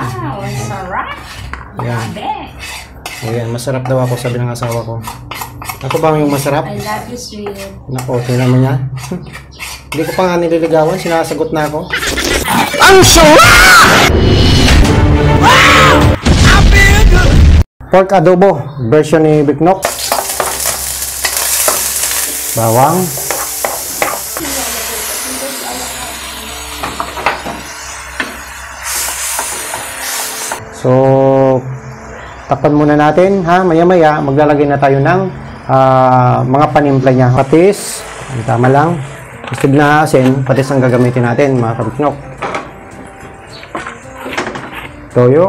Wow, sarap. Ayan. Grabe. Ayan, masarap daw ako, sabi ng asawa ko. Ako ba yung masarap? I love you, sweet. Nako, tingnan mo niya. Hindi ko pa nga nililigawan, sinasagot na ako. Ang sarap! Wow! I feel good! Pork adobo, version ni Biknok. Bawang. So, takpan muna natin, ha? Maya-maya, maglalagay na tayo ng mga panimpla niya. Patis, tama lang. Gusto na asin, patis ang gagamitin natin, mga kabiknok. Toyo.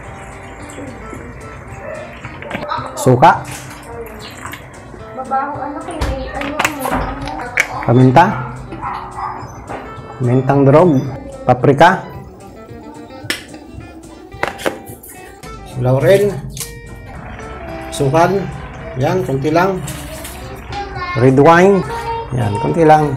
Suka. Paminta. Mintang durog. Paprika. Laurel. Sukan. Yan, konti lang. Red wine. Yan, konti lang.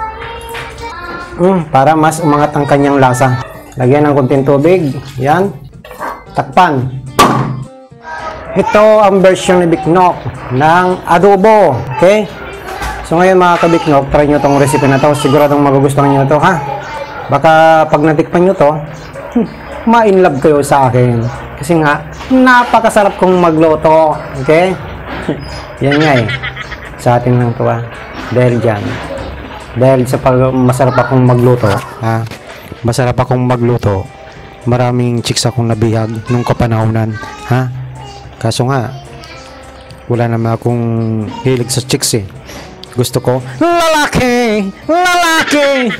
Para mas umangat ang kanyang lasa. Lagyan ng konting tubig. Yan. Takpan. Ito ang version ni Biknok ng adobo. Okay? So ngayon mga kabiknok, try nyo tong recipe na to. Siguradong magugustuhan nyo to, ha? Baka pag natikpan nyo to, ma-inlove kayo sa akin. Kasi nga, napakasarap kong magluto. Okay? Yan nga eh. Sa atin lang to, ha? Dahil dyan. Dahil sa masarap akong magluto, ha? Masarap akong magluto. Maraming chicks akong nabihag nung kapanahonan, ha? Kaso nga, wala naman akong hilig sa chicks eh. Gusto ko, lalaki! Lalaki!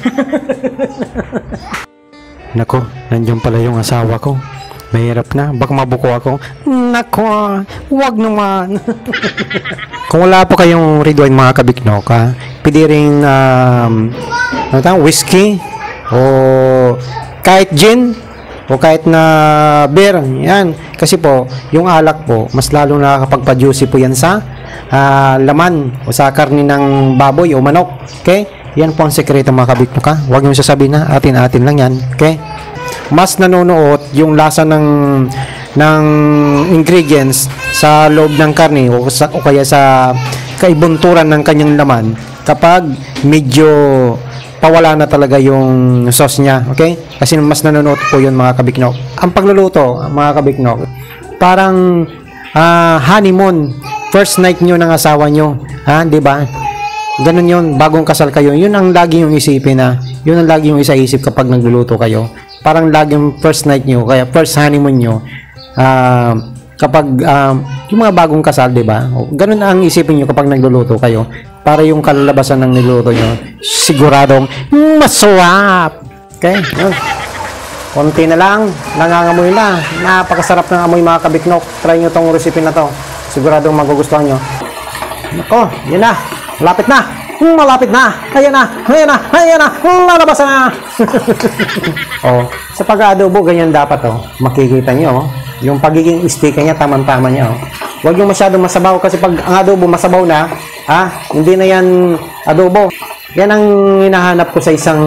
Nako, nandiyan pala yung asawa ko. Mahirap na, baka mabuko ako. Nako, wag naman. Kung wala po kayong red wine mga kabiknok, ha? Pwede rin, whiskey, o kahit gin, o kahit na beer, yan. Kasi po, yung alak po, mas lalo nakakapagpa-juicy po yan sa laman o sa karni ng baboy o manok. Okay? Yan po ang sekreto mga kabiknok, ha? Huwag nyo sasabihin na atin-atin lang yan. Okay? Mas nanonood yung lasa ng ingredients sa loob ng karni o kaya sa kaibunturan ng kanyang laman kapag medyo pawala na talaga yung sauce niya, okay? Kasi mas nanonood po yun mga kabiknok. Ang pagluluto, mga kabiknok, parang honeymoon, first night nyo ng asawa nyo, ha? Diba? Ganun yun, bagong kasal kayo, yun ang lagi yung isipin na, yun ang lagi yung isaisip kapag nagluluto kayo. Parang lagi yung first night nyo, kaya first honeymoon nyo, kapag yung mga bagong kasal, diba? Ganun ang isipin nyo kapag nagluluto kayo. Para yung kalalabasan ng niluto nyo, siguradong masarap. Okay? Konti na lang, nangangamoy na. Napakasarap ng amoy mga kabiknok. Try nyo tong recipe na to. Siguradong magugustuhan nyo. Nako, yun na. Malapit na. Malapit na. Ayan na. Ayan na. Ayan na. Lalabas na. Oh, sa pag-adobo, ganyan dapat. Oh. Makikita nyo. Oh. Yung pagiging sticky niya, tamang-tama niya. Oh. Huwag yung masyadong masabaw kasi pag ang adobo masabaw na, hindi na yan adobo. Yan ang hinahanap ko sa isang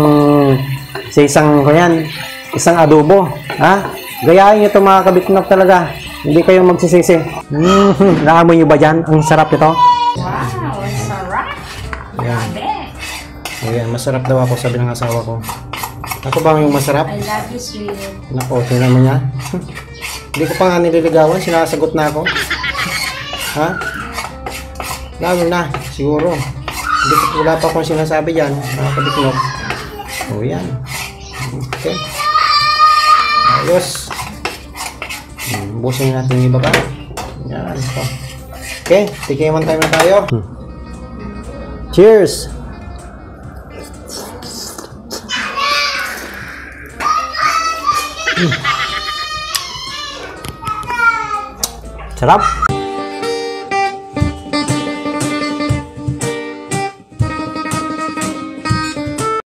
adobo, Gayahin niyo 'to mga kabiknok talaga. Hindi kayo magsisisi. Naamoy niyo ba diyan? Ang sarap nito. Wow, sarap. Grabe. Ayan, masarap daw ako, sabi ng asawa ko. Ako ba yung masarap? I love you, sweet. Nako, tingnan mo niya. Hindi ko pa nga nililigawan, sinasagot na ako. Ha? Lalo na, siguro. Wala pa akong sinasabi dyan, mga kabiknok. O yan. Okay. Ayos. Busin natin yung iba pa. Yan. Okay, tikiman time na tayo. Cheers! Sarap!